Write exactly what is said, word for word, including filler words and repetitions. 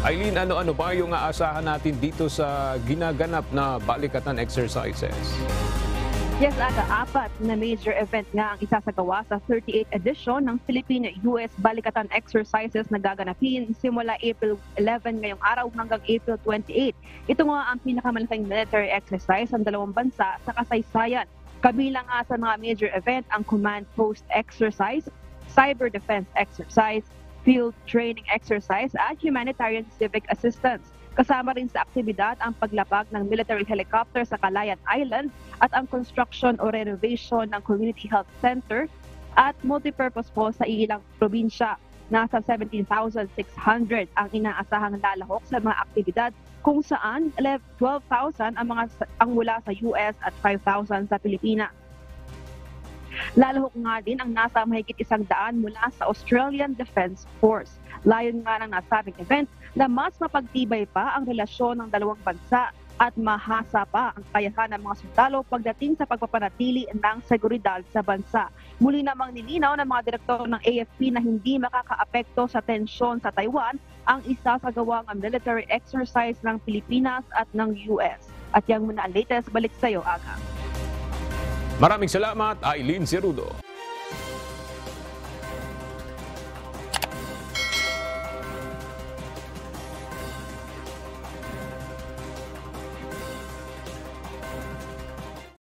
Eileen, ano-ano ba yung aasahan natin dito sa ginaganap na balikatan exercises? Yes, aga, apat na major event nga ang isasagawa sa thirty-eighth edition ng Philippine-U S Balikatan Exercises na gaganapin simula April eleven ngayong araw hanggang April twenty-eight. Ito nga ang pinakamalaking military exercise ng dalawang bansa sa kasaysayan. Kabilang nga sa mga major event ang Command Post Exercise, Cyber Defense Exercise, Field Training Exercise at Humanitarian Civic Assistance. Kasama rin sa aktibidad ang paglapag ng military helicopter sa Calayan Island at ang construction o renovation ng Community Health Center at multipurpose po sa ilang probinsya. Nasa seventeen thousand six hundred ang inaasahang lalahok sa mga aktibidad kung saan twelve thousand ang mga ang mula sa U S at five thousand sa Pilipinas. Lalahok nga din ang nasa mahigit isang daan mula sa Australian Defence Force. Layon nga ng nasabing event na mas mapagtibay pa ang relasyon ng dalawang bansa at mahasa pa ang kayahan ng mga sundalo pagdating sa pagpapanatili ng seguridad sa bansa. Muli namang nilinaw ng mga direktor ng A F P na hindi makakaapekto sa tensyon sa Taiwan ang isasagawang military exercise ng Pilipinas at ng U S. At yan muna ang latest. Balik sa iyo, Aga. Maraming salamat, Eileen Cerudo.